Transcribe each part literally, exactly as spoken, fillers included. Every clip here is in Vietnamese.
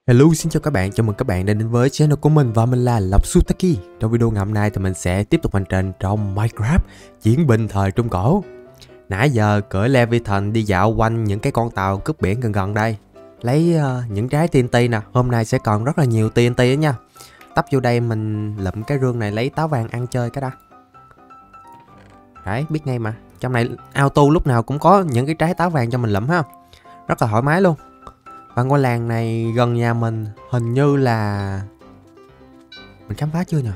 Hello, xin chào các bạn, chào mừng các bạn đã đến với channel của mình và mình là Lộc Sutaki. Trong video ngày hôm nay thì mình sẽ tiếp tục hành trình trong Minecraft chiến binh thời Trung Cổ. Nãy giờ cưỡi Leviathan đi dạo quanh những cái con tàu cướp biển gần gần đây, lấy uh, những trái tê en tê nè. Hôm nay sẽ còn rất là nhiều tê en tê đó nha. Tấp vô đây mình lụm cái rương này lấy táo vàng ăn chơi cái đã. Đấy, biết ngay mà. Trong này auto lúc nào cũng có những cái trái táo vàng cho mình lụm ha. Rất là thoải mái luôn. Và ngôi làng này gần nhà mình hình như là mình khám phá chưa nhỉ?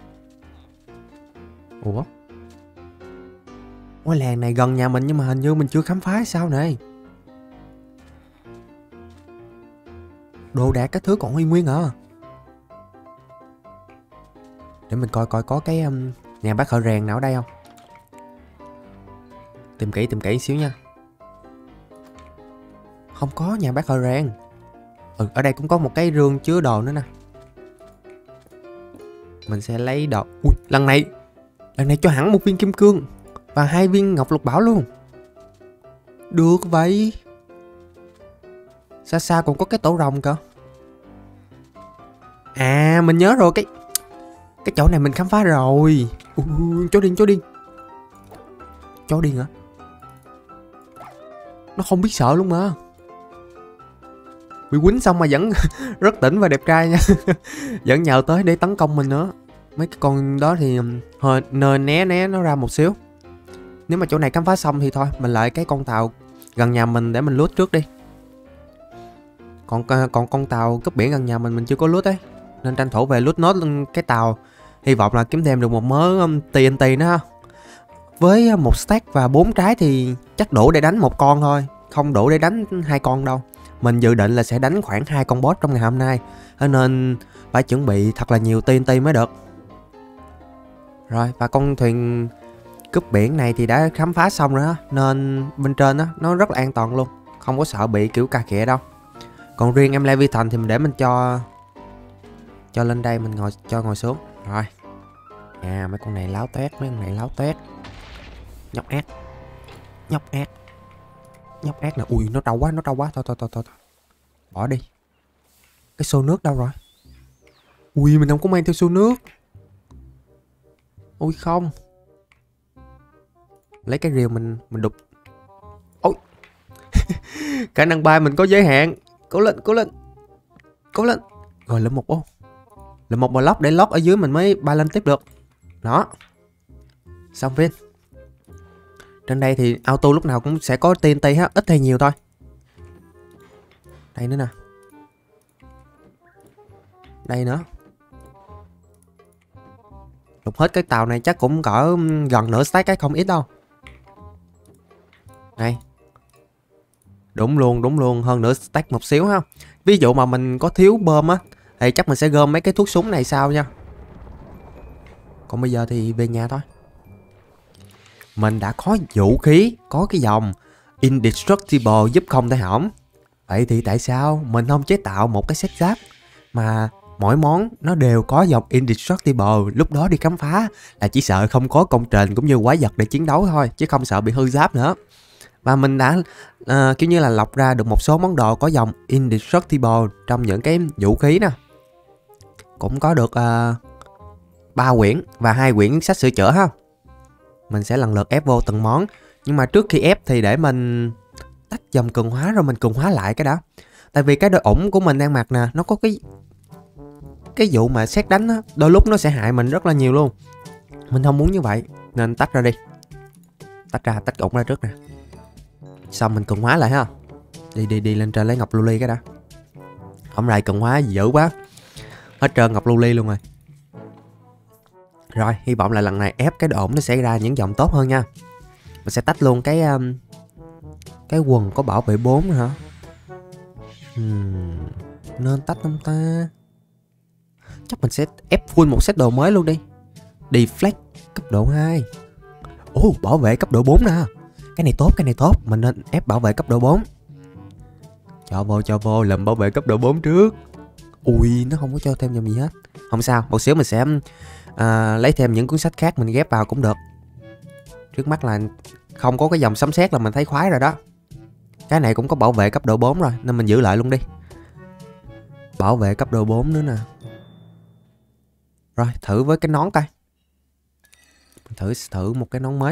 Ủa? Ngôi làng này gần nhà mình nhưng mà hình như mình chưa khám phá sao này? Đồ đạc các thứ còn y nguyên à? Để mình coi coi có cái um, nhà bác thợ rèn nào ở đây không? Tìm kỹ tìm kỹ xíu nha. Không có nhà bác thợ rèn. Ừ, ở đây cũng có một cái rương chứa đồ nữa nè. Mình sẽ lấy đồ. Ui, lần này lần này cho hẳn một viên kim cương và hai viên ngọc lục bảo luôn. Được vậy. Xa xa còn có cái tổ rồng cơ. À, mình nhớ rồi, cái cái chỗ này mình khám phá rồi. Ui, chó điên chó điên. Chó điên hả? Nó không biết sợ luôn mà. Bị quýnh xong mà vẫn rất tỉnh và đẹp trai nha. Vẫn nhào tới để tấn công mình nữa. Mấy cái con đó thì hơi nơi né né nó ra một xíu. Nếu mà chỗ này khám phá xong thì thôi, mình lại cái con tàu gần nhà mình để mình loot trước đi. Còn còn con tàu cướp biển gần nhà mình mình chưa có loot ấy, nên tranh thủ về loot nốt cái tàu. Hy vọng là kiếm thêm được một mớ tê en tê nữa ha. Với một stack và bốn trái thì chắc đủ để đánh một con thôi, không đủ để đánh hai con đâu. Mình dự định là sẽ đánh khoảng hai con boss trong ngày hôm nay, nên phải chuẩn bị thật là nhiều tê en tê mới được. Rồi, và con thuyền cướp biển này thì đã khám phá xong rồi á, nên bên trên á nó rất là an toàn luôn, không có sợ bị kiểu cà khịa đâu. Còn riêng em Leviathan thì mình để mình cho cho lên đây, mình ngồi cho ngồi xuống. Rồi. À, mấy con này láo toét, mấy con này láo toét. Nhóc ác. Nhóc ác. Nhóc ác nè. Ui, nó trâu quá, nó trâu quá. Thôi thôi thôi thôi. Bỏ đi. Cái xô nước đâu rồi? Ui, mình không có mang theo xô nước. Ui không. Lấy cái rìu mình mình đục. Ôi. Khả năng bay mình có giới hạn. Cố lên, cố lên. Cố lên. Rồi lên một ô. Lên một block để lock ở dưới mình mới bay lên tiếp được. Đó. Xong viên. Trên đây thì auto lúc nào cũng sẽ có tê en tê ha, ít hay nhiều thôi. Đây nữa nè. Đây nữa. Lục hết cái tàu này chắc cũng cỡ gần nửa stack cái, không ít đâu. Đây. Đúng luôn, đúng luôn, hơn nửa stack một xíu ha. Ví dụ mà mình có thiếu bơm á thì chắc mình sẽ gom mấy cái thuốc súng này sau nha. Còn bây giờ thì về nhà thôi. Mình đã có vũ khí, có cái dòng Indestructible giúp không thể hỏng. Vậy thì tại sao mình không chế tạo một cái set giáp mà mỗi món nó đều có dòng Indestructible, lúc đó đi khám phá là chỉ sợ không có công trình cũng như quái vật để chiến đấu thôi, chứ không sợ bị hư giáp nữa. Và mình đã uh, kiểu như là lọc ra được một số món đồ có dòng Indestructible trong những cái vũ khí nè. Cũng có được ba uh, quyển và hai quyển sách sửa chữa ha. Mình sẽ lần lượt ép vô từng món. Nhưng mà trước khi ép thì để mình tách dòng cường hóa rồi mình cường hóa lại cái đã. Tại vì cái đôi ủng của mình đang mặc nè, nó có cái Cái vụ mà xét đánh á, đôi lúc nó sẽ hại mình rất là nhiều luôn. Mình không muốn như vậy, nên tách ra đi. Tách ra, tách ủng ra trước nè. Xong mình cường hóa lại ha. Đi đi đi lên trên lấy ngọc lưu ly cái đã. Hôm nay cường hóa dữ quá, hết trơn ngọc lưu ly luôn rồi. Rồi, hy vọng là lần này ép cái độ ổn nó sẽ ra những dòng tốt hơn nha. Mình sẽ tách luôn cái um, cái quần có bảo vệ bốn nữa hả? Hmm, nên tách không ta? Chắc mình sẽ ép full một set đồ mới luôn đi. Deflect cấp độ hai. Ồ, oh, bảo vệ cấp độ bốn nè. Cái này tốt, cái này tốt. Mình nên ép bảo vệ cấp độ bốn. Cho vô, cho vô, làm bảo vệ cấp độ bốn trước. Ui, nó không có cho thêm dòng gì hết. Không sao, một xíu mình sẽ à, lấy thêm những cuốn sách khác mình ghép vào cũng được. Trước mắt là không có cái dòng sấm sét là mình thấy khoái rồi đó. Cái này cũng có bảo vệ cấp độ bốn rồi, nên mình giữ lại luôn đi. Bảo vệ cấp độ bốn nữa nè. Rồi thử với cái nón coi. Thử thử một cái nón mới.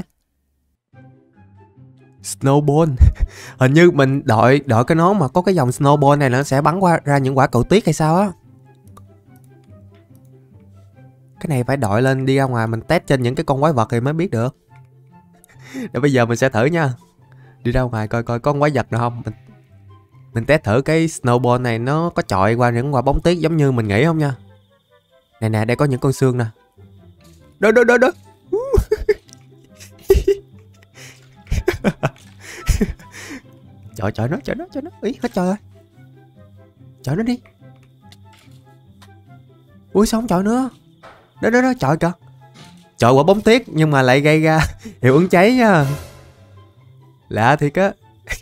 Snowball. Hình như mình đội đội cái nón mà có cái dòng snowball này nó sẽ bắn qua ra những quả cầu tuyết hay sao á. Cái này phải đội lên đi ra ngoài mình test trên những cái con quái vật thì mới biết được. Để bây giờ mình sẽ thử nha. Đi ra ngoài coi coi có con quái vật nào không. Mình, mình test thử cái snowball này nó có chọi qua những quả bóng tuyết giống như mình nghĩ không nha. Nè nè, đây có những con xương nè. Đó đó đó đó. Chọi chọi nó, chọi nó, chọi nó. Ý hết trời ơi. Chọi nó đi. Ui sao không chọi nữa. Đó đó đó, chọi kìa. Chọi quả bóng tuyết nhưng mà lại gây ra hiệu ứng cháy nha. Lạ thiệt á.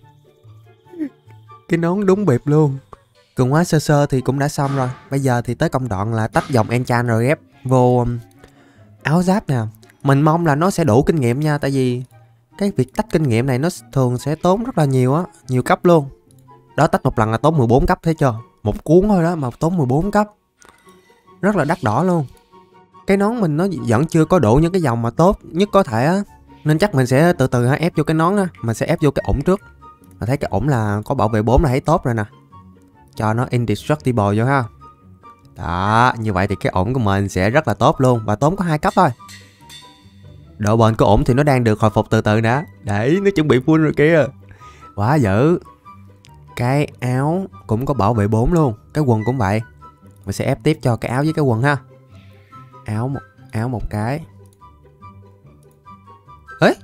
Cái nón đúng bịp luôn. Cường hóa sơ sơ thì cũng đã xong rồi. Bây giờ thì tới công đoạn là tách dòng enchant rồi ghép vô um, áo giáp nè. Mình mong là nó sẽ đủ kinh nghiệm nha. Tại vì cái việc tách kinh nghiệm này nó thường sẽ tốn rất là nhiều á. Nhiều cấp luôn. Đó, tách một lần là tốn mười bốn cấp, thấy chưa. Một cuốn thôi đó mà tốn mười bốn cấp. Rất là đắt đỏ luôn. Cái nón mình nó vẫn chưa có đủ những cái dòng mà tốt nhất có thể á. Nên chắc mình sẽ từ từ ép vô cái nón á. Mình sẽ ép vô cái ủng trước. Mà thấy cái ủng là có bảo vệ bốn là thấy tốt rồi nè. Cho nó indestructible vô ha. Đó, như vậy thì cái ủng của mình sẽ rất là tốt luôn. Và tốn có hai cấp thôi. Độ bền của ủng thì nó đang được hồi phục từ từ nè. Đấy, nó chuẩn bị full rồi kìa. Quá dữ. Cái áo cũng có bảo vệ bốn luôn. Cái quần cũng vậy. Mình sẽ ép tiếp cho cái áo với cái quần ha. Áo một, áo một cái. Ê,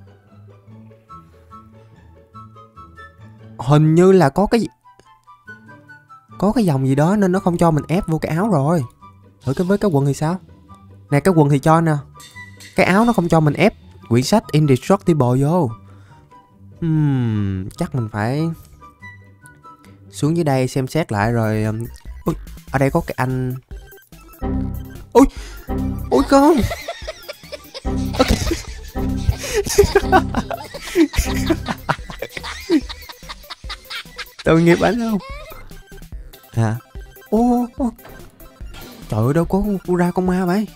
hình như là có cái gì, có cái dòng gì đó nên nó không cho mình ép vô cái áo rồi. Thử cái với cái quần thì sao. Nè, cái quần thì cho nè. Cái áo nó không cho mình ép quyển sách Indestructible vô. Hmm, chắc mình phải xuống dưới đây xem xét lại rồi. Ui, ở đây có cái anh. Ui, ui con. Okay. Tội nghiệp anh không? Hả? Ô, ô. Trời ơi, đâu có ra con ma vậy?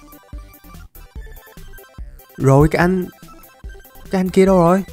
Rồi cái anh Cái anh kia đâu rồi?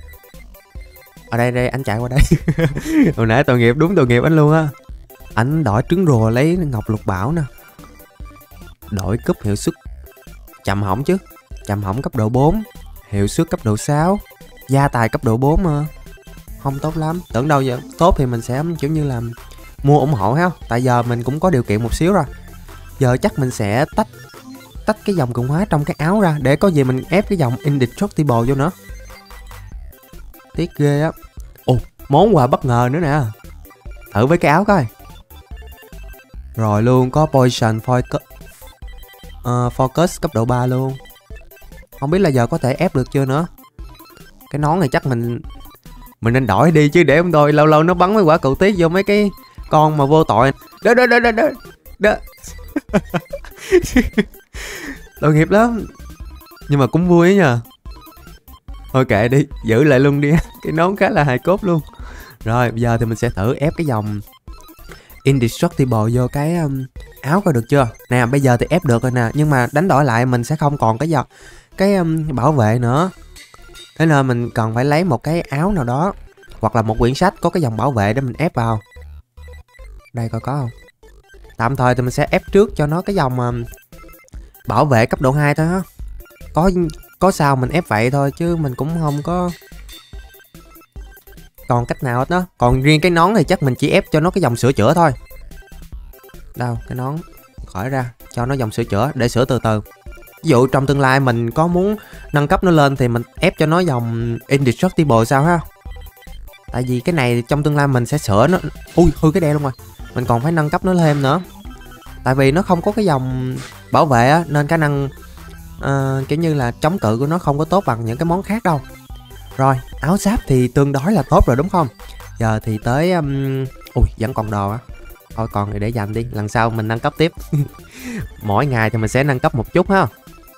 Ở đây đây, anh chạy qua đây. Hồi nãy tội nghiệp, đúng tội nghiệp anh luôn á. Anh đổi trứng rùa lấy ngọc lục bảo nè. Đổi cúp hiệu suất chậm hỏng chứ. Chậm hỏng cấp độ bốn. Hiệu suất cấp độ sáu. Gia tài cấp độ bốn mà. Không tốt lắm. Tưởng đâu giờ tốt thì mình sẽ kiểu như là mua ủng hộ ha. Tại giờ mình cũng có điều kiện một xíu rồi. Giờ chắc mình sẽ tách Tách cái dòng cường hóa trong cái áo ra. Để có gì mình ép cái dòng Indestructible vô nữa. Tiếc ghê á. Ồ, món quà bất ngờ nữa nè. Thử với cái áo coi. Rồi luôn, có Poison Focus, uh, Focus cấp độ ba luôn. Không biết là giờ có thể ép được chưa nữa. Cái nón này chắc mình Mình nên đổi đi chứ để không thôi lâu lâu nó bắn mấy quả cầu tuyết vô mấy cái con mà vô tội. Đó đó đó đó đó, đó. Tội nghiệp lắm. Nhưng mà cũng vui ấy nha. Thôi kệ đi, giữ lại luôn đi. Cái nón khá là hài cốt luôn. Rồi bây giờ thì mình sẽ thử ép cái dòng Indestructible vô cái um, áo coi được chưa. Nè bây giờ thì ép được rồi nè. Nhưng mà đánh đổi lại mình sẽ không còn cái dòng Cái um, bảo vệ nữa. Thế nên mình cần phải lấy một cái áo nào đó. Hoặc là một quyển sách có cái dòng bảo vệ để mình ép vào. Đây coi có không. Tạm thời thì mình sẽ ép trước cho nó cái dòng um, bảo vệ cấp độ hai thôi ha. Có có sao mình ép vậy thôi chứ mình cũng không có còn cách nào hết đó. Còn riêng cái nón thì chắc mình chỉ ép cho nó cái dòng sửa chữa thôi. Đâu, cái nón khỏi ra, cho nó dòng sửa chữa để sửa từ từ. Ví dụ trong tương lai mình có muốn nâng cấp nó lên thì mình ép cho nó dòng Indestructible sao ha. Tại vì cái này trong tương lai mình sẽ sửa nó. Ui, hư cái đeo luôn rồi. Mình còn phải nâng cấp nó thêm nữa. Tại vì nó không có cái dòng bảo vệ á, nên khả năng uh, kiểu như là chống cự của nó không có tốt bằng những cái món khác đâu. Rồi, áo giáp thì tương đối là tốt rồi đúng không? Giờ thì tới um... ui, vẫn còn đồ á. Thôi còn thì để dành đi, lần sau mình nâng cấp tiếp. Mỗi ngày thì mình sẽ nâng cấp một chút ha.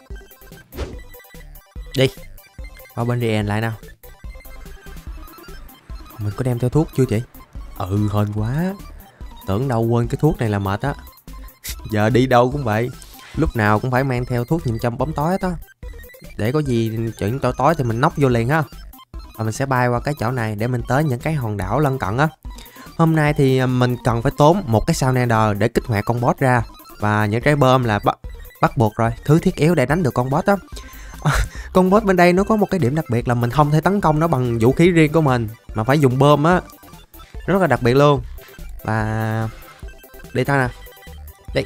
Đi, qua bên Rien lại nào. Mình có đem theo thuốc chưa chị? Ừ, hên quá. Tưởng đâu quên cái thuốc này là mệt á. Giờ đi đâu cũng vậy, lúc nào cũng phải mang theo thuốc nhìn trong bóng tối hết á. Để có gì chuyện tối tối thì mình nóc vô liền ha. Và mình sẽ bay qua cái chỗ này để mình tới những cái hòn đảo lân cận á. Hôm nay thì mình cần phải tốn một cái sao Nether để kích hoạt con boss ra. Và những trái bơm là bắt, bắt buộc rồi, thứ thiết yếu để đánh được con boss đó. À, con boss bên đây nó có một cái điểm đặc biệt là mình không thể tấn công nó bằng vũ khí riêng của mình, mà phải dùng bơm á. Rất là đặc biệt luôn. Và đi thôi nè. Đi.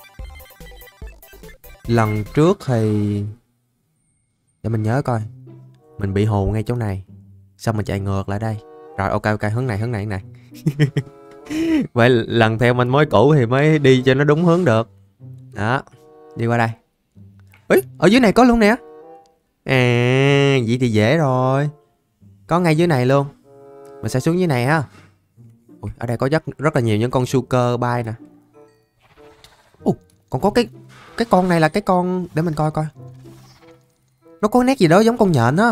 Lần trước thì để mình nhớ coi, mình bị hù ngay chỗ này, xong mình chạy ngược lại đây. Rồi ok ok, hướng này hướng này hướng này. Vậy lần theo mình mối cũ thì mới đi cho nó đúng hướng được. Đó, đi qua đây. Ui, ở dưới này có luôn nè. À, vậy thì dễ rồi. Có ngay dưới này luôn. Mình sẽ xuống dưới này ha. Ui, ở đây có rất rất là nhiều những con sugar bay nè. Ủa, còn có cái cái con này là cái con để mình coi coi. Nó có nét gì đó giống con nhện á.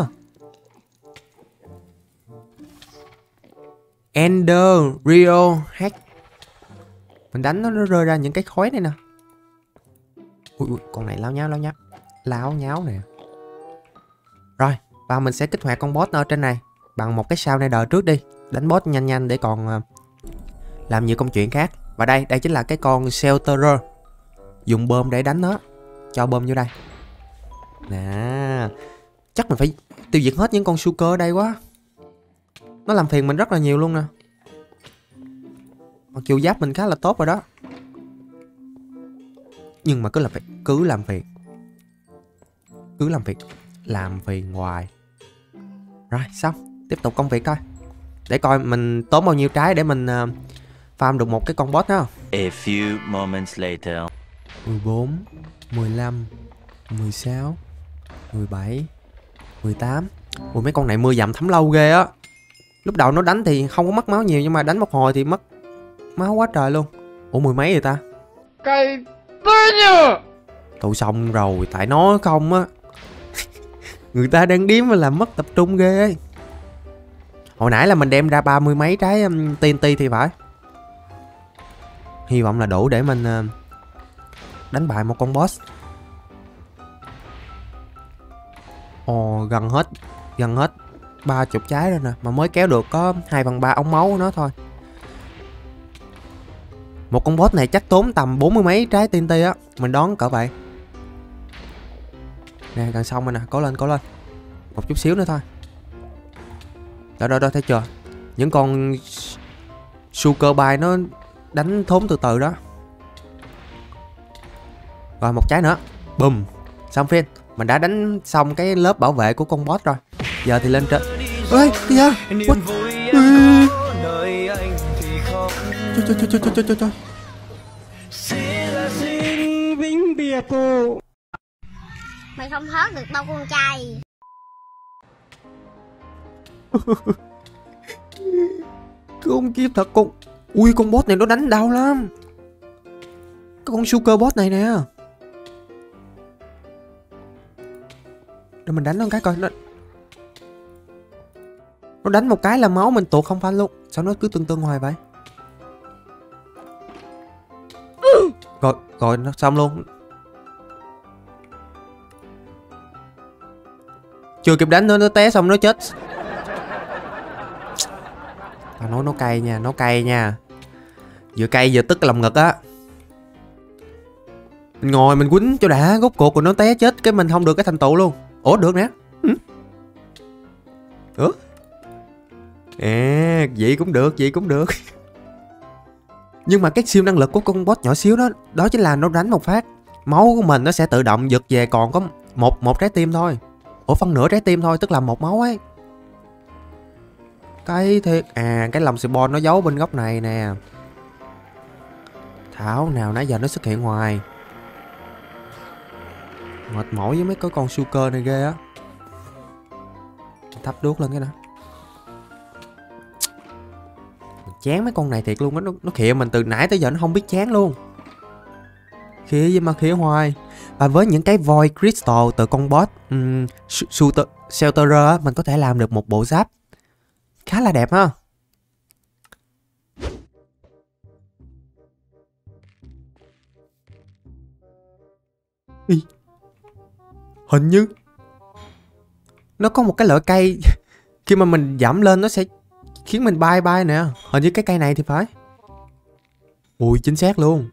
Ender Rio Hack. Mình đánh nó, nó rơi ra những cái khói này nè. Ui, ui, con này láo nháo láo nháo láo nháo nè. Rồi, và mình sẽ kích hoạt con boss ở trên này bằng một cái sao Nether trước đi. Đánh boss nhanh nhanh để còn uh, làm nhiều công chuyện khác. Và đây, đây chính là cái con Shelterer. Dùng bơm để đánh nó. Cho bơm vô đây. Nè, chắc mình phải tiêu diệt hết những con sugar ở đây quá. Nó làm phiền mình rất là nhiều luôn nè. Mặc dù giáp mình khá là tốt rồi đó, nhưng mà cứ là phải cứ làm phiền. Cứ làm việc Làm phiền hoài. Rồi xong, tiếp tục công việc thôi. Để coi mình tốn bao nhiêu trái để mình uh, farm được một cái con boss đó. A few moments later. mười bốn, mười lăm, mười sáu, mười bảy, mười tám. Ui, mấy con này mưa dầm thấm lâu ghê á. Lúc đầu nó đánh thì không có mất máu nhiều, nhưng mà đánh một hồi thì mất máu quá trời luôn. Ủa mười mấy vậy ta? Cay tê nhờ. Tụi xong rồi, tại nó không á. Người ta đang điếm mà làm mất tập trung ghê ấy. Hồi nãy là mình đem ra ba mươi mấy trái um, tê en tê thì phải. Hy vọng là đủ để mình uh, đánh bại một con boss. Ồ, gần hết Gần hết ba chục trái rồi nè. Mà mới kéo được có hai phần ba ống máu của nó thôi. Một con boss này chắc tốn tầm bốn mươi mấy trái tê en tê á. Mình đoán cỡ vậy. Nè, gần xong rồi nè, cố lên, cố lên. Một chút xíu nữa thôi. Đó, đó, đó, thấy chưa? Những con sugar bay nó đánh thốn từ từ đó. Rồi, một trái nữa. Bùm. Xong phiên. Mình đã đánh xong cái lớp bảo vệ của con boss rồi. Giờ thì lên trên. Ê, kìa. What? Trời, trời, trời, trời, trời, trời, trời. Mày không hớt được đâu con trai. Con kiếp thật con. Ui, con boss này nó đánh đau lắm. Cái con sugar boss này nè. Để mình đánh nó một cái coi. Nó Nó đánh một cái là máu mình tuột không phanh luôn. Sao nó cứ tương tương hoài vậy? Rồi, rồi nó xong luôn. Chưa kịp đánh nó, nó té xong nó chết. Tao nói nó cay nha, nó cay nha. Vừa cay vừa tức cái lòng ngực á. Mình ngồi mình quýnh cho đã, rốt cuộc rồi nó té chết cái mình không được cái thành tựu luôn. Ủa được nè. Ừ. Ủa? À, vậy cũng được, vậy cũng được. Nhưng mà cái siêu năng lực của con boss nhỏ xíu đó, đó chính là nó đánh một phát, máu của mình nó sẽ tự động giật về còn có một một trái tim thôi. Ủa, phân nửa trái tim thôi, tức là một máu ấy. Cái thiệt. À, cái lòng spawn nó giấu bên góc này nè. Thảo nào nãy giờ nó xuất hiện hoài. Mệt mỏi với mấy cái con sugar này ghê á. Thắp đuốc lên cái nè. Mình chán mấy con này thiệt luôn á. Nó, nó khịa mình từ nãy tới giờ nó không biết chán luôn. Khịa gì mà khịa hoài. Và với những cái void crystal từ con boss um, Shelterer á, mình có thể làm được một bộ giáp khá là đẹp ha. Ý. Hình như nó có một cái loại cây khi mà mình giảm lên nó sẽ khiến mình bay bay nè. Hình như cái cây này thì phải. Ui chính xác luôn.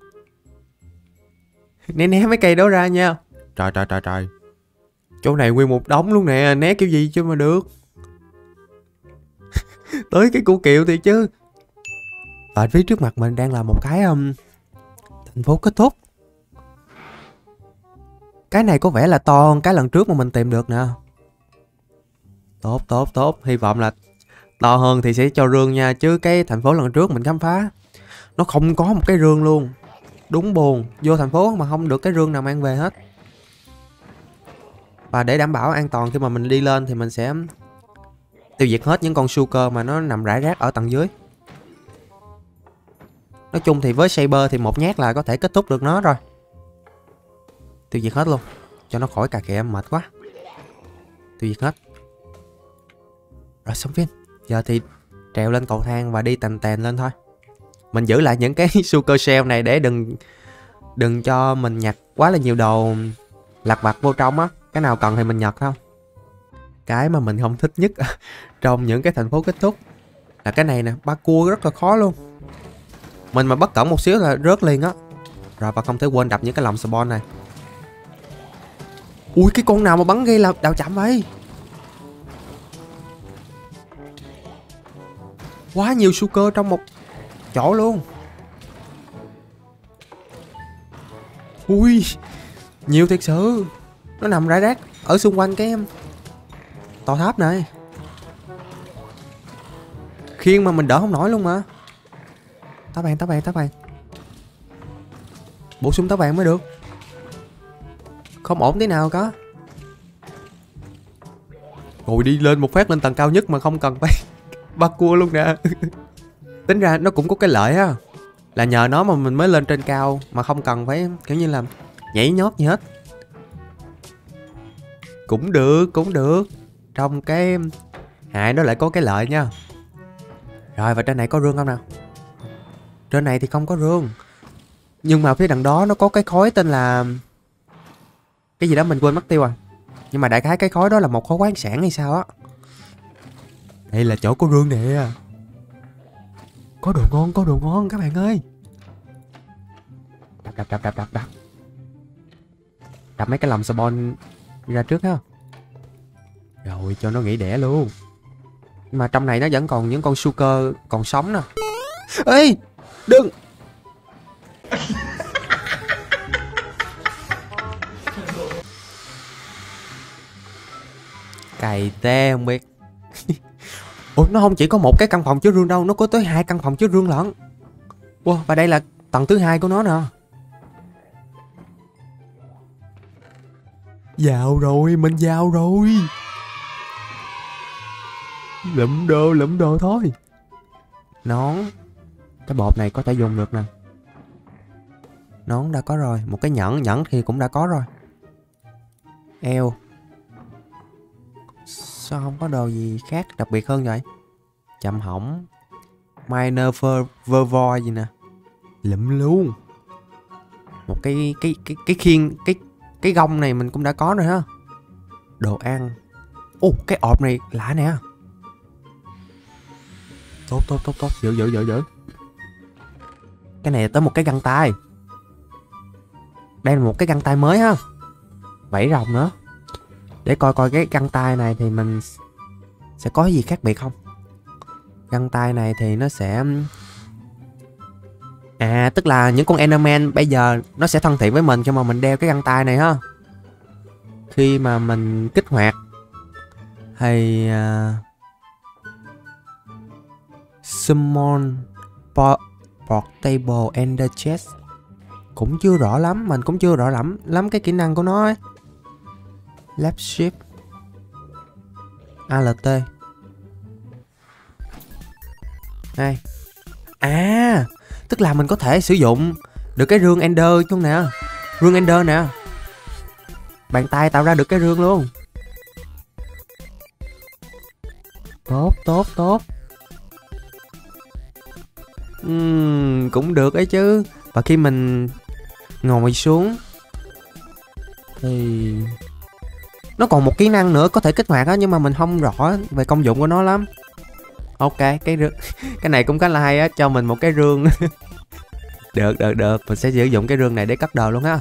Né né mấy cây đó ra nha. Trời trời trời trời. Chỗ này nguyên một đống luôn nè. Né kiểu gì chứ mà được. Tới cái củ kiệu thì chứ. Và phía trước mặt mình đang là một cái um, thành phố kết thúc. Cái này có vẻ là to hơn cái lần trước mà mình tìm được nè. Tốt tốt tốt. Hy vọng là to hơn thì sẽ cho rương nha. Chứ cái thành phố lần trước mình khám phá nó không có một cái rương luôn. Đúng buồn. Vô thành phố mà không được cái rương nào mang về hết. Và để đảm bảo an toàn khi mà mình đi lên thì mình sẽ tiêu diệt hết những con sugar mà nó nằm rải rác ở tầng dưới. Nói chung thì với Saber thì một nhát là có thể kết thúc được nó rồi. Tiêu diệt hết luôn. Cho nó khỏi cà kẹ mệt quá. Tiêu diệt hết. Rồi xong phim. Giờ thì trèo lên cầu thang và đi tành tèn lên thôi. Mình giữ lại những cái sugar shell này để đừng Đừng cho mình nhặt quá là nhiều đồ lặt vặt vô trong á. Cái nào cần thì mình nhặt thôi. Cái mà mình không thích nhất trong những cái thành phố kết thúc là cái này nè. Parkour rất là khó luôn. Mình mà bất cẩn một xíu là rớt liền á. Rồi và không thể quên đập những cái lồng spawn này. Ui cái con nào mà bắn gây là đào chậm vậy. Quá nhiều sugar trong một chỗ luôn. Ui nhiều thiệt sự. Nó nằm rải rác ở xung quanh cái tòa tháp này. Khiên mà mình đỡ không nổi luôn mà. Táo vàng, táo vàng, táo vàng. Bổ sung táo vàng mới được. Không ổn tí nào cả. Rồi đi lên một phát lên tầng cao nhất mà không cần phải parkour luôn nè. Tính ra nó cũng có cái lợi á. Là nhờ nó mà mình mới lên trên cao. Mà không cần phải kiểu như là nhảy nhót gì hết. Cũng được, cũng được. Trong cái hại nó lại có cái lợi nha. Rồi và trên này có rương không nào? Trên này thì không có rương. Nhưng mà phía đằng đó nó có cái khối tên là cái gì đó mình quên mất tiêu à. Nhưng mà đại khái cái khối đó là một khối khoáng sản hay sao á. Đây là chỗ có rương nè. Có đồ ngon, có đồ ngon các bạn ơi. Đập đập đập đập đập đập. Đập mấy cái lồng spawn ra trước ha. Rồi cho nó nghỉ đẻ luôn. Nhưng mà trong này nó vẫn còn những con sugar còn sống nè. Ê đừng. Cày tê không biết. Ủa nó không chỉ có một cái căn phòng chứa rương đâu. Nó có tới hai căn phòng chứa rương lận. Wow, và đây là tầng thứ hai của nó nè. Vào rồi, mình vào rồi. Lụm đồ, lụm đồ thôi. Nón. Cái bột này có thể dùng được nè. Nón đã có rồi. Một cái nhẫn, nhẫn thì cũng đã có rồi. Eo. Sao không có đồ gì khác đặc biệt hơn vậy? Chậm hỏng. Minor vơ voi gì nè. Lụm luôn. Một cái cái cái cái khiên cái cái gông này mình cũng đã có rồi ha. Đồ ăn. Ồ cái ọp này lạ nè. Tốt tốt tốt tốt. Giữ giữ giữ giữ. Cái này tới một cái găng tay. Đây là một cái găng tay mới ha. Vảy rồng nữa. Để coi coi cái găng tay này thì mình sẽ có gì khác biệt không. Găng tay này thì nó sẽ à tức là những con Enderman bây giờ nó sẽ thân thiện với mình khi mà mình đeo cái găng tay này ha. Khi mà mình kích hoạt hay uh, summon portable ender chest cũng chưa rõ lắm. Mình cũng chưa rõ lắm lắm cái kỹ năng của nó ấy. Left shift a lờ tê. Đây. À tức là mình có thể sử dụng được cái rương ender chung nè. Rương ender nè. Bàn tay tạo ra được cái rương luôn. Tốt tốt tốt. uhm, Cũng được ấy chứ. Và khi mình ngồi xuống thì nó còn một kỹ năng nữa có thể kích hoạt á, nhưng mà mình không rõ về công dụng của nó lắm. Ok, cái rương cái này cũng khá là hay á, cho mình một cái rương. Được được được, mình sẽ sử dụng cái rương này để cất đồ luôn á.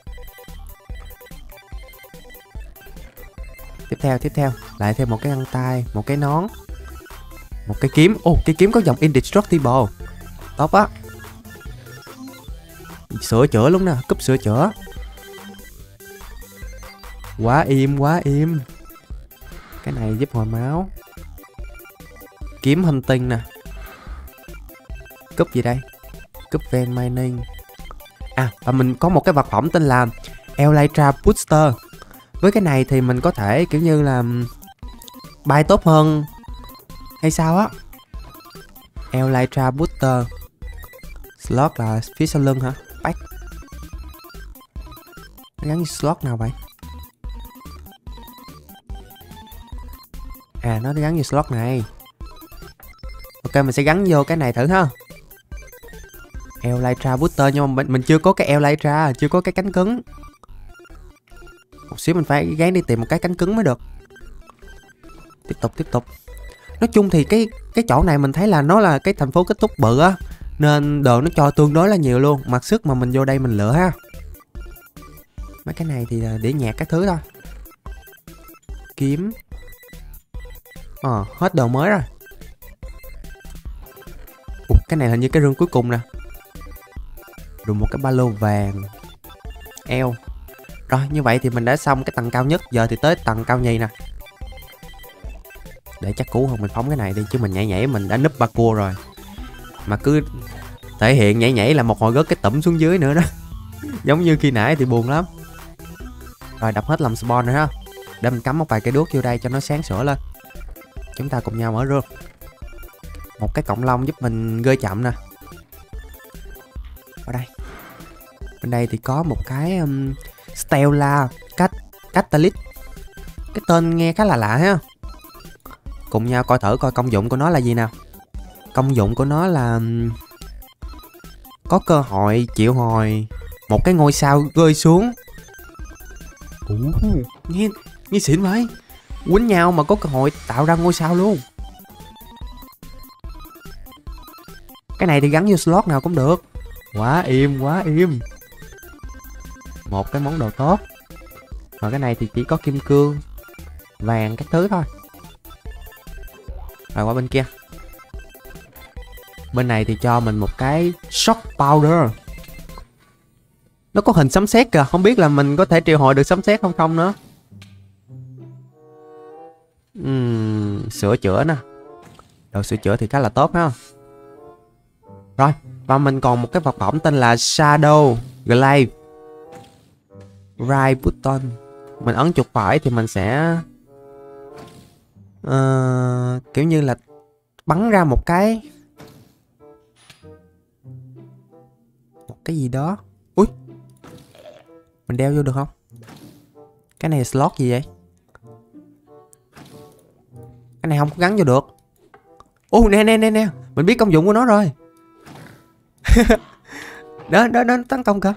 Tiếp theo tiếp theo lại thêm một cái găng tay, một cái nón, một cái kiếm. Ồ, cái kiếm có dòng indestructible, tốt á. Sửa chữa luôn nè, cúp sửa chữa. Quá im quá im. Cái này giúp hồi máu. Kiếm hunting nè. Cúp gì đây? Cúp van mining. À, và mình có một cái vật phẩm tên là Elytra Booster. Với cái này thì mình có thể kiểu như là bay tốt hơn hay sao á. Elytra Booster. Slot là phía sau lưng hả? Back. Nó gắn slot nào vậy? À, nó gắn như slot này. Ok, mình sẽ gắn vô cái này thử ha. Elytra Booster, nhưng mà mình, mình chưa có cái Elytra, chưa có cái cánh cứng. Một xíu mình phải gán đi tìm một cái cánh cứng mới được. Tiếp tục tiếp tục. Nói chung thì cái cái chỗ này mình thấy là nó là cái thành phố kết thúc bự á, nên đồ nó cho tương đối là nhiều luôn. Mặc sức mà mình vô đây mình lựa ha. Mấy cái này thì để nhạc các thứ thôi. Kiếm. Ờ, à, hết đồ mới rồi. Ủa, cái này hình như cái rương cuối cùng nè. Rồi một cái ba lô vàng. Eo. Rồi, như vậy thì mình đã xong cái tầng cao nhất. Giờ thì tới tầng cao nhì nè. Để chắc cú hơn mình phóng cái này đi, chứ mình nhảy nhảy mình đã núp parkour rồi. Mà cứ thể hiện nhảy nhảy là một hồi rớt cái tụm xuống dưới nữa đó. Giống như khi nãy thì buồn lắm. Rồi, đập hết làm spawn rồi ha. Để mình cắm một vài cây đuốc vô đây cho nó sáng sủa lên. Chúng ta cùng nhau mở rương. Một cái cọng lông giúp mình gơi chậm nè. Ở đây. Bên đây thì có một cái um, Stella Cat Catalyst. Cái tên nghe khá là lạ ha. Cùng nhau coi thử coi công dụng của nó là gì nào. Công dụng của nó là um, có cơ hội triệu hồi một cái ngôi sao rơi xuống. Ủa, nghe, nghe xịn vậy. Quýnh nhau mà có cơ hội tạo ra ngôi sao luôn. Cái này thì gắn vô slot nào cũng được. Quá im quá im. Một cái món đồ tốt. Rồi cái này thì chỉ có kim cương, vàng các thứ thôi. Rồi qua bên kia. Bên này thì cho mình một cái shock powder. Nó có hình sấm sét kìa. Không biết là mình có thể triệu hồi được sấm sét không không nữa. uhm, Sửa chữa nè. Đồ sửa chữa thì khá là tốt ha. Rồi, và mình còn một cái vật phẩm tên là Shadow Glaive. Right button. Mình ấn chuột phải thì mình sẽ uh, kiểu như là bắn ra một cái một cái gì đó. Ui, mình đeo vô được không? Cái này là slot gì vậy? Cái này không có gắn vô được. Ô, nè nè nè nè, mình biết công dụng của nó rồi. Đó đó đó, tấn công kìa.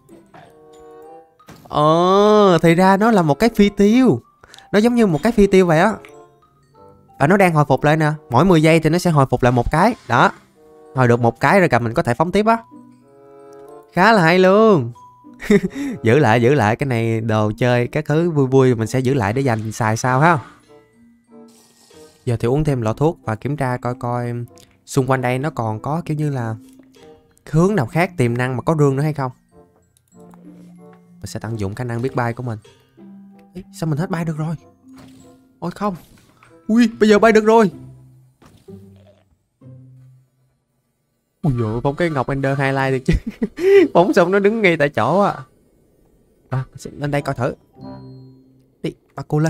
Ờ, thì ra nó là một cái phi tiêu. Nó giống như một cái phi tiêu vậy á. Và nó đang hồi phục lại nè. Mỗi mười giây thì nó sẽ hồi phục lại một cái. Đó. Hồi được một cái rồi cầm mình có thể phóng tiếp á. Khá là hay luôn. Giữ lại giữ lại. Cái này đồ chơi các thứ vui vui mình sẽ giữ lại để dành xài sau ha. Giờ thì uống thêm lọ thuốc và kiểm tra coi coi xung quanh đây nó còn có kiểu như là hướng nào khác tiềm năng mà có rương nữa hay không. Mình sẽ tận dụng khả năng biết bay của mình. Ê, sao mình hết bay được rồi? Ôi không. Ui, bây giờ bay được rồi. Ui dồi, phóng cái ngọc Ender highlight được chứ. Phóng xong nó đứng ngay tại chỗ à. Rồi, mình sẽ lên đây coi thử. Đi, bắt cô lên.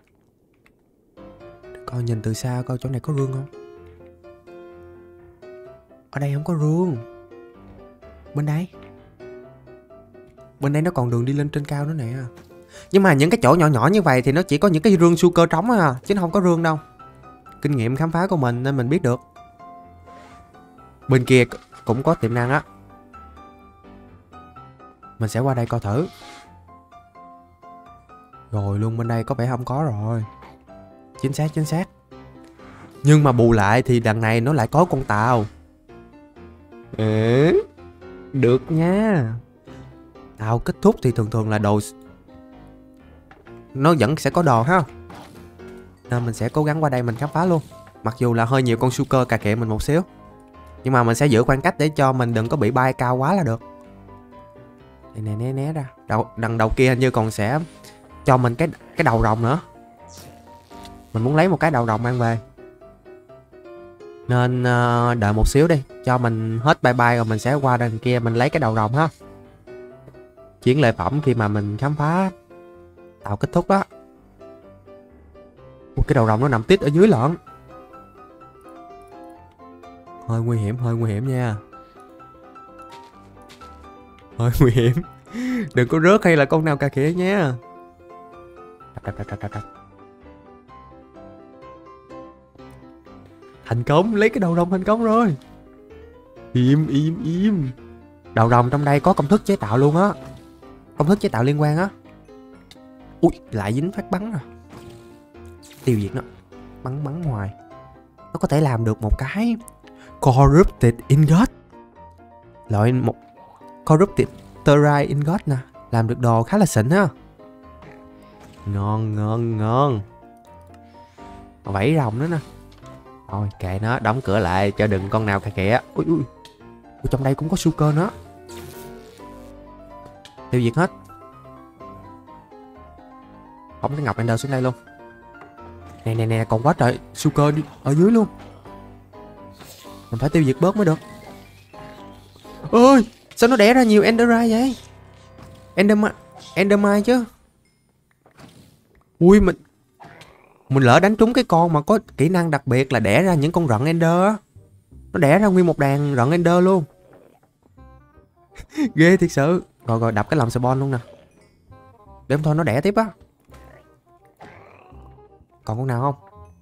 Coi nhìn từ xa coi chỗ này có rương không. Ở đây không có rương. Bên đây. Bên đây nó còn đường đi lên trên cao nữa nè. Nhưng mà những cái chỗ nhỏ nhỏ như vậy thì nó chỉ có những cái rương su cơ trống à, chứ nó không có rương đâu. Kinh nghiệm khám phá của mình nên mình biết được. Bên kia cũng có tiềm năng á. Mình sẽ qua đây coi thử. Rồi luôn, bên đây có vẻ không có rồi. Chính xác chính xác. Nhưng mà bù lại thì đằng này nó lại có con tàu. Ừ, được nha. Tàu kết thúc thì thường thường là đồ, nó vẫn sẽ có đồ ha. Nên mình sẽ cố gắng qua đây mình khám phá luôn. Mặc dù là hơi nhiều con Shulker cà kệ mình một xíu, nhưng mà mình sẽ giữ khoảng cách để cho mình đừng có bị bay cao quá là được. Này nè, né né ra. Đầu, đằng đầu kia hình như còn sẽ cho mình cái cái đầu rồng nữa. Mình muốn lấy một cái đầu rồng mang về. Nên uh, đợi một xíu đi, cho mình hết bye bye rồi mình sẽ qua đằng kia mình lấy cái đầu rồng ha. Chiến lợi phẩm khi mà mình khám phá tàu kết thúc đó. Ủa, cái đầu rồng nó nằm tít ở dưới lận. Hơi nguy hiểm, hơi nguy hiểm nha. Hơi nguy hiểm. Đừng có rớt hay là con nào cà khịa nha. Đập, đập, đập, đập, đập. Thành công, lấy cái đầu rồng thành công rồi. Im, im, im. Đầu rồng trong đây có công thức chế tạo luôn á. Công thức chế tạo liên quan á. Ui, lại dính phát bắn rồi. Tiêu diệt nó. Bắn bắn ngoài. Nó có thể làm được một cái Corrupted Ingot. Loại một Corrupted Territe Ingot nè. Làm được đồ khá là xịn ha. Ngon, ngon, ngon. Vảy rồng nữa nè. Thôi kệ nó, đóng cửa lại cho đừng con nào cà kịa. Ui ui. Ui, trong đây cũng có Shulker nữa. Tiêu diệt hết. Phóng cái ngọc Ender xuống đây luôn. Nè nè nè, còn quá trời Shulker ở dưới luôn. Mình phải tiêu diệt bớt mới được. Ôi, sao nó đẻ ra nhiều Enderite vậy? Endermite, Endermite chứ. Ui, mình Mình lỡ đánh trúng cái con mà có kỹ năng đặc biệt là đẻ ra những con rận Ender á. Nó đẻ ra nguyên một đàn rận Ender luôn. Ghê thiệt sự. Rồi rồi, đập cái lòng spawn luôn nè. Để thôi nó đẻ tiếp á. Còn con nào không?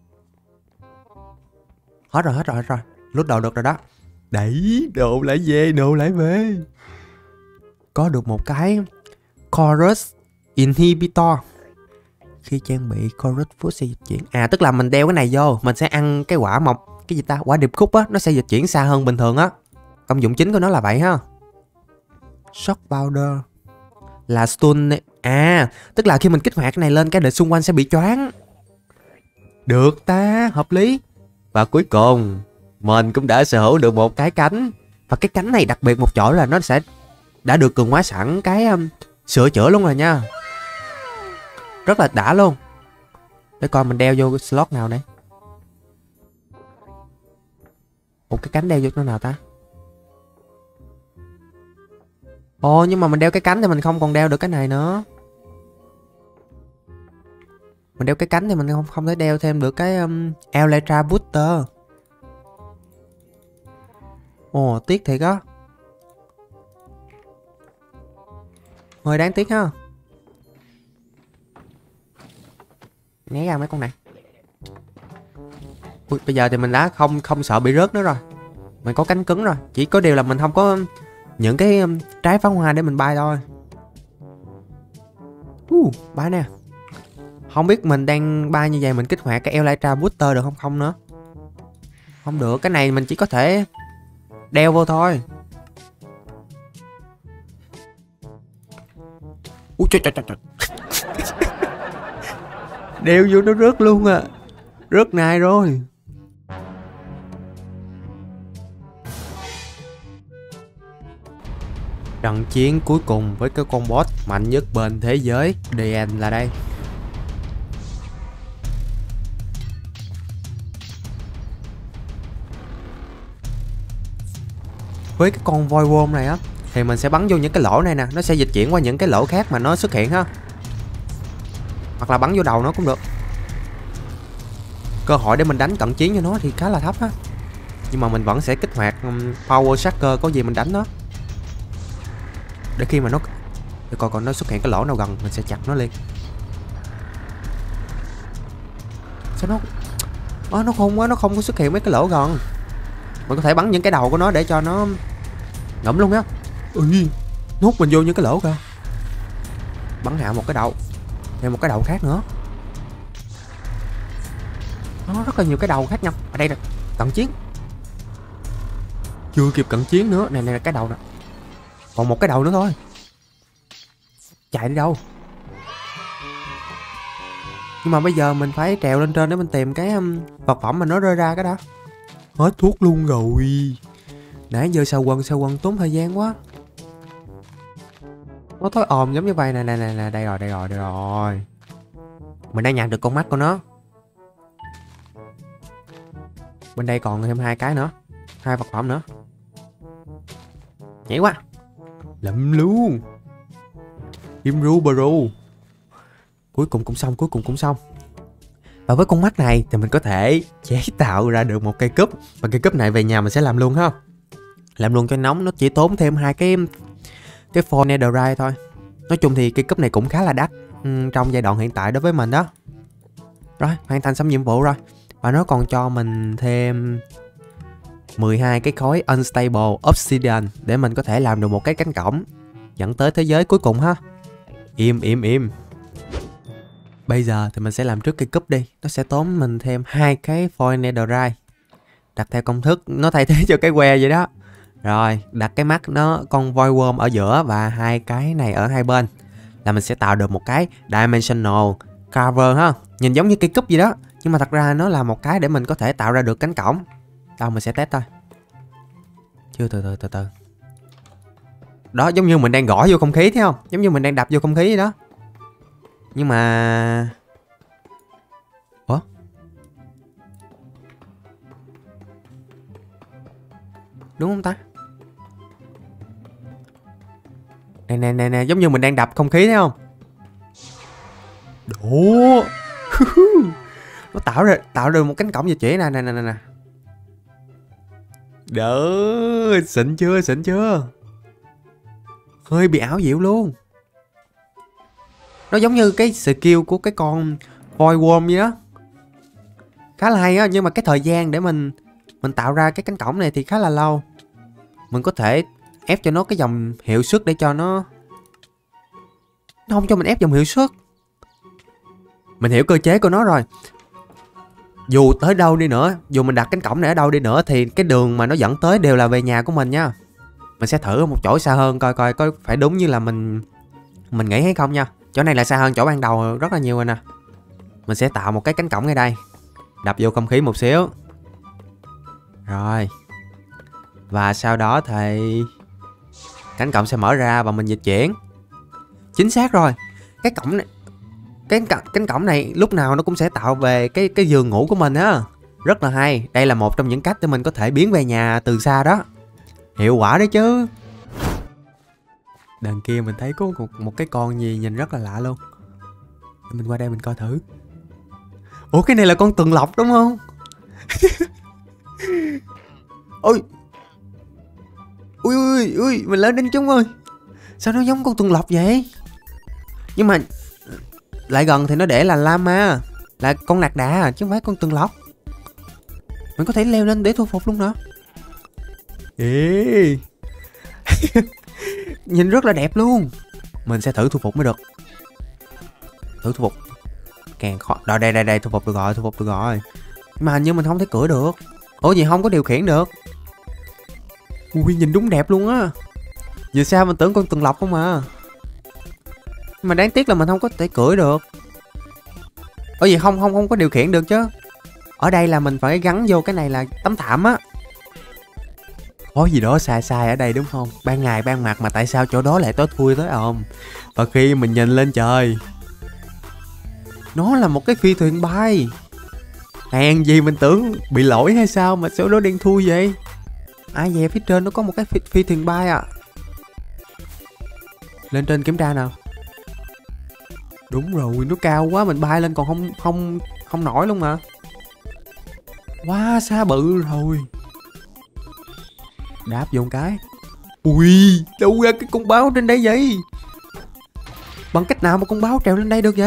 Hết rồi, hết rồi, hết rồi. Lút đồ được rồi đó. Đẩy, đồ lại về, đồ lại về. Có được một cái Chorus Inhibitor. Khi trang bị Chorus Food sẽ dịch chuyển. À, tức là mình đeo cái này vô, mình sẽ ăn cái quả mọc, cái gì ta, quả điệp khúc á, nó sẽ dịch chuyển xa hơn bình thường á. Công dụng chính của nó là vậy ha. Shock Powder là stun. À, tức là khi mình kích hoạt cái này lên, cái địch xung quanh sẽ bị choáng. Được ta, hợp lý. Và cuối cùng mình cũng đã sở hữu được một cái cánh. Và cái cánh này đặc biệt một chỗ là nó sẽ đã được cường hóa sẵn cái um, sửa chữa luôn rồi nha. Rất là đã luôn. Để coi mình đeo vô cái slot nào đây. Ủa, cái cánh đeo vô nó nào ta? Ồ, nhưng mà mình đeo cái cánh thì mình không còn đeo được cái này nữa. Mình đeo cái cánh thì mình không không thể đeo thêm được cái um, Elytra Booster. Ồ, tiếc thiệt á. Hơi đáng tiếc ha. Né ra mấy con này. Ui, bây giờ thì mình đã không không sợ bị rớt nữa rồi. Mình có cánh cứng rồi. Chỉ có điều là mình không có những cái um, trái pháo hoa để mình bay thôi. Uh, bay nè. Không biết mình đang bay như vậy mình kích hoạt cái Elytra Booster được không không nữa. Không được, cái này mình chỉ có thể đeo vô thôi. Ui trời trời trời. Đeo vô nó rớt luôn à. Rớt này rồi. Trận chiến cuối cùng với cái con boss mạnh nhất bên thế giới, đê en là đây. Với cái con voi worm này á thì mình sẽ bắn vô những cái lỗ này nè, nó sẽ dịch chuyển qua những cái lỗ khác mà nó xuất hiện ha. Hoặc là bắn vô đầu nó cũng được. Cơ hội để mình đánh cận chiến cho nó thì khá là thấp á. Nhưng mà mình vẫn sẽ kích hoạt Power Shaker, có gì mình đánh nó. Để khi mà nó, để coi còn nó xuất hiện cái lỗ nào gần mình sẽ chặt nó liền. Sao nó à, nó khôn quá, nó không có xuất hiện mấy cái lỗ gần. Mình có thể bắn những cái đầu của nó để cho nó ngẫm luôn á. Ừ, nó hút mình vô những cái lỗ kìa. Bắn hạ một cái đầu. Thêm một cái đầu khác nữa. Nó rất là nhiều cái đầu khác nhau. Ở đây nè, cận chiến. Chưa kịp cận chiến nữa. Này này là cái đầu nè. Còn một cái đầu nữa thôi. Chạy đi đâu? Nhưng mà bây giờ mình phải trèo lên trên để mình tìm cái um, vật phẩm mà nó rơi ra cái đó. Hết thuốc luôn rồi. Nãy giờ sao quần sao quần tốn thời gian quá. Nó thối ồn giống như vậy nè nè nè nè. Đây rồi đây rồi đây rồi. Mình đã nhặt được con mắt của nó. Bên đây còn thêm hai cái nữa. Hai vật phẩm nữa. Nhảy quá. Lậm luôn. Imru Baru. Cuối cùng cũng xong, cuối cùng cũng xong. Và với con mắt này thì mình có thể chế tạo ra được một cây cúp. Và cây cúp này về nhà mình sẽ làm luôn ha. Làm luôn cho nóng, nó chỉ tốn thêm hai cái cái phone netherite thôi. Nói chung thì cây cúp này cũng khá là đắt ừ, trong giai đoạn hiện tại đối với mình đó. Rồi, hoàn thành xong nhiệm vụ rồi. Và nó còn cho mình thêm mười hai cái khối Unstable Obsidian để mình có thể làm được một cái cánh cổng dẫn tới thế giới cuối cùng ha. Im im im. Bây giờ thì mình sẽ làm trước cây cúp đi. Nó sẽ tốn mình thêm hai cái foil netherite. Đặt theo công thức nó thay thế cho cái que vậy đó. Rồi, đặt cái mắt nó con void worm ở giữa và hai cái này ở hai bên là mình sẽ tạo được một cái dimensional cover ha. Nhìn giống như cây cúp gì đó, nhưng mà thật ra nó là một cái để mình có thể tạo ra được cánh cổng. Đâu mình sẽ test thôi. Chưa, từ từ từ từ. Đó, giống như mình đang gõ vô không khí thấy không? Giống như mình đang đập vô không khí vậy đó. Nhưng mà... Ủa? Đúng không ta? Nè nè nè nè, giống như mình đang đập không khí thấy không? Ủa? Nó tạo ra tạo ra một cánh cổng về chỉ nè nè nè nè. Đỡ, xịn chưa, xịn chưa? Hơi bị ảo diệu luôn. Nó giống như cái skill của cái con void worm vậy đó. Khá là hay á, nhưng mà cái thời gian để mình mình tạo ra cái cánh cổng này thì khá là lâu. Mình có thể ép cho nó cái dòng hiệu suất để cho nó Nó không cho mình ép dòng hiệu suất. Mình hiểu cơ chế của nó rồi. Dù tới đâu đi nữa, dù mình đặt cánh cổng này ở đâu đi nữa thì cái đường mà nó dẫn tới đều là về nhà của mình nha. Mình sẽ thử ở một chỗ xa hơn coi coi có phải đúng như là mình mình nghĩ hay không nha. Chỗ này là xa hơn chỗ ban đầu rất là nhiều rồi nè. Mình sẽ tạo một cái cánh cổng ngay đây. Đập vô không khí một xíu. Rồi. Và sau đó thì cánh cổng sẽ mở ra và mình dịch chuyển. Chính xác rồi. Cái cổng này Cái cánh cổng này lúc nào nó cũng sẽ tạo về cái cái giường ngủ của mình á. Rất là hay. Đây là một trong những cách để mình có thể biến về nhà từ xa đó. Hiệu quả đấy chứ. Đằng kia mình thấy có một, một cái con gì nhìn rất là lạ luôn. Mình qua đây mình coi thử. Ủa cái này là con tuần lộc đúng không? Ôi. Ui ui ui, mình lên đến chúng ơi. Sao nó giống con tuần lộc vậy? Nhưng mà lại gần thì nó để là llama, là con lạc đà chứ không phải con tuần lộc. Mình có thể leo lên để thu phục luôn nữa. Ê. Nhìn rất là đẹp luôn. Mình sẽ thử thu phục mới được. Thử thu phục. Càng khó. Rồi đây đây đây, thu phục được rồi, thu phục được rồi. Mà hình như mình không thể cưỡi được. Ủa gì không có điều khiển được. Ui nhìn đúng đẹp luôn á. Giờ sao mình tưởng con tuần lộc không à. Mà đáng tiếc là mình không có thể cưỡi được. Ủa gì không không không có điều khiển được chứ. Ở đây là mình phải gắn vô cái này là tấm thảm á. Có gì đó sai sai ở đây đúng không? Ban ngày ban mặt mà tại sao chỗ đó lại tối thui tới ồn. Và khi mình nhìn lên trời, nó là một cái phi thuyền bay. Hèn gì mình tưởng bị lỗi hay sao mà chỗ đó đen thui vậy. Ai về phía trên nó có một cái phi, phi thuyền bay à. Lên trên kiểm tra nào. Đúng rồi, nó cao quá, mình bay lên còn không không không nổi luôn mà. Quá xa bự rồi. Đáp vô một cái. Ui, đâu ra cái con báo trên đây vậy? Bằng cách nào mà con báo trèo lên đây được vậy?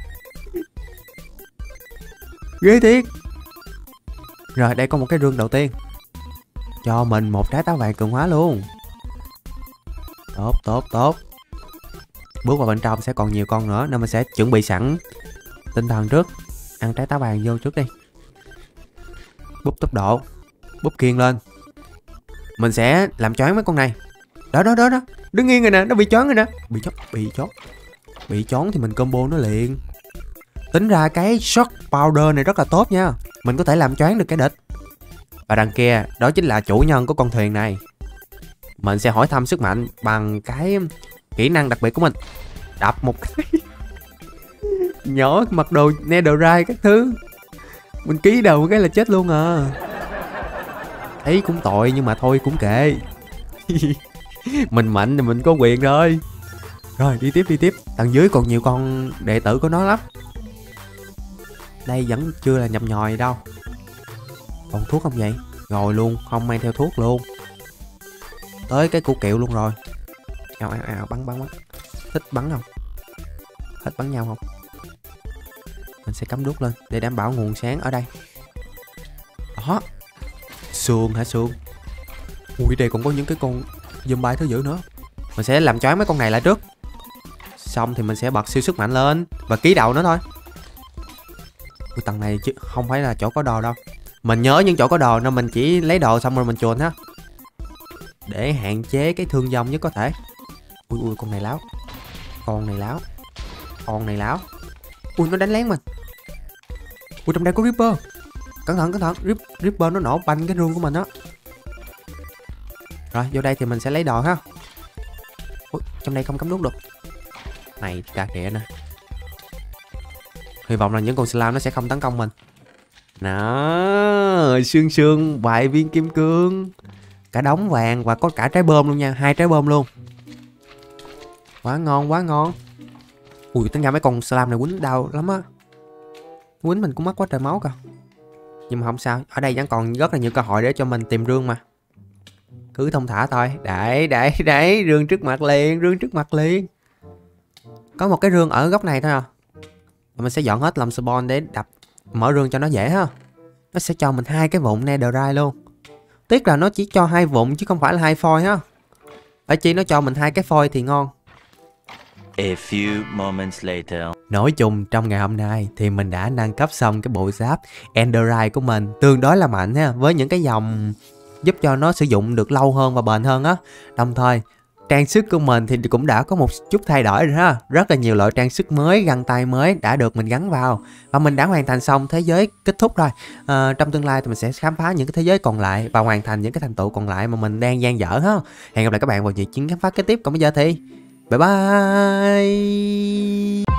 Ghê thiệt. Rồi đây có một cái rương đầu tiên. Cho mình một trái táo vàng cường hóa luôn. Tốt tốt tốt. bước vào bên trong sẽ còn nhiều con nữa, nên mình sẽ chuẩn bị sẵn tinh thần trước. Ăn trái táo vàng vô trước đi. Búp tốc độ, búp kiên lên. Mình sẽ làm choáng mấy con này. Đó đó đó đó, đứng yên rồi nè, nó bị choáng rồi nè. Bị chó, bị chó. Bị choáng thì mình combo nó liền. Tính ra cái shock powder này rất là tốt nha. Mình có thể làm choáng được cái địch. Và đằng kia, đó chính là chủ nhân của con thuyền này. Mình sẽ hỏi thăm sức mạnh bằng cái kỹ năng đặc biệt của mình. Đập một cái nhỏ mặc đồ netherite các thứ. Mình ký đầu cái là chết luôn à. Thấy cũng tội nhưng mà thôi cũng kệ. Mình mạnh thì mình có quyền rồi. Rồi đi tiếp đi tiếp. Tầng dưới còn nhiều con đệ tử của nó lắm. Đây vẫn chưa là nhập nhòi đâu. Còn thuốc không vậy? Rồi luôn, không mang theo thuốc luôn. Tới cái củ kiệu luôn rồi. Ào ào ào, bắn bắn bắn. Thích bắn không? Thích bắn nhau không? Mình sẽ cắm đuốc lên để đảm bảo nguồn sáng ở đây. Đó. Xuồng hả xuồng? Ui đây còn có những cái con zombie thứ dữ nữa. Mình sẽ làm choáng mấy con này lại trước. Xong thì mình sẽ bật siêu sức mạnh lên và ký đầu nó thôi. Ui, tầng này chứ không phải là chỗ có đồ đâu. Mình nhớ những chỗ có đồ nên mình chỉ lấy đồ xong rồi mình chuồn ha. Để hạn chế cái thương vong nhất có thể. Ui ui con này láo. Con này láo. Con này láo. Ui nó đánh lén mình. Ui trong đây có Ripper. Cẩn thận cẩn thận. Rip, Ripper nó nổ banh cái rương của mình á. Rồi vô đây thì mình sẽ lấy đồ ha. Ui trong đây không cắm đuốc được. Này cà kịa nè. Hy vọng là những con slime nó sẽ không tấn công mình. Đó, sương sương vài viên kim cương. Cả đống vàng và có cả trái bơm luôn nha. Hai trái bơm luôn. Quá ngon quá ngon. Ui tính ra mấy con slime này quýnh đau lắm á. Quýnh mình cũng mất quá trời máu kìa. Nhưng mà không sao. Ở đây vẫn còn rất là nhiều cơ hội để cho mình tìm rương mà. Cứ thông thả thôi. Đấy đấy đấy. Rương trước mặt liền. Rương trước mặt liền. Có một cái rương ở góc này thôi à. Mình sẽ dọn hết làm spawn để đập mở rương cho nó dễ ha. Nó sẽ cho mình hai cái vụn netherite luôn. Tiếc là nó chỉ cho hai vụn chứ không phải là hai phôi ha. Ở chi nó cho mình hai cái phôi thì ngon. A few moments later. Nói chung trong ngày hôm nay thì mình đã nâng cấp xong cái bộ giáp Enderite của mình. Tương đối là mạnh ha. Với những cái dòng giúp cho nó sử dụng được lâu hơn và bền hơn á. Đồng thời trang sức của mình thì cũng đã có một chút thay đổi rồi ha. Rất là nhiều loại trang sức mới, găng tay mới đã được mình gắn vào. Và mình đã hoàn thành xong thế giới kết thúc rồi. à, Trong tương lai thì mình sẽ khám phá những cái thế giới còn lại và hoàn thành những cái thành tựu còn lại mà mình đang dang dở ha. Hẹn gặp lại các bạn vào những chuyến khám phá kế tiếp. Còn bây giờ thì bye bye.